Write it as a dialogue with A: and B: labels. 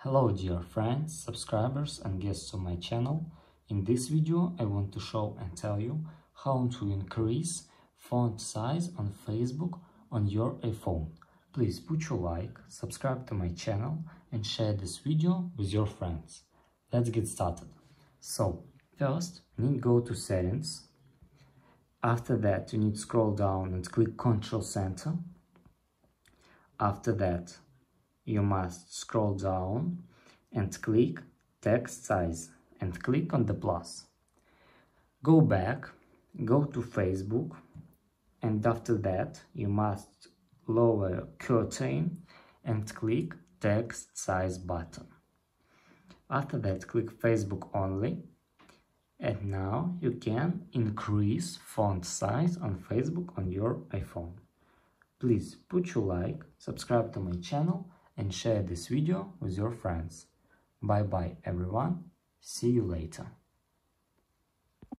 A: Hello dear friends, subscribers and guests of my channel. In this video I want to show and tell you how to increase font size on Facebook on your iPhone. Please put your like, subscribe to my channel and share this video with your friends. Let's get started. So first you need to go to settings. After that you need to scroll down and click Control Center. After that you must scroll down and click text size and click on the plus. Go back, go to Facebook, and after that you must lower curtain and click text size button. After that click Facebook only, and now you can increase font size on Facebook on your iPhone. Please put your like, subscribe to my channel and share this video with your friends. Bye bye everyone, see you later.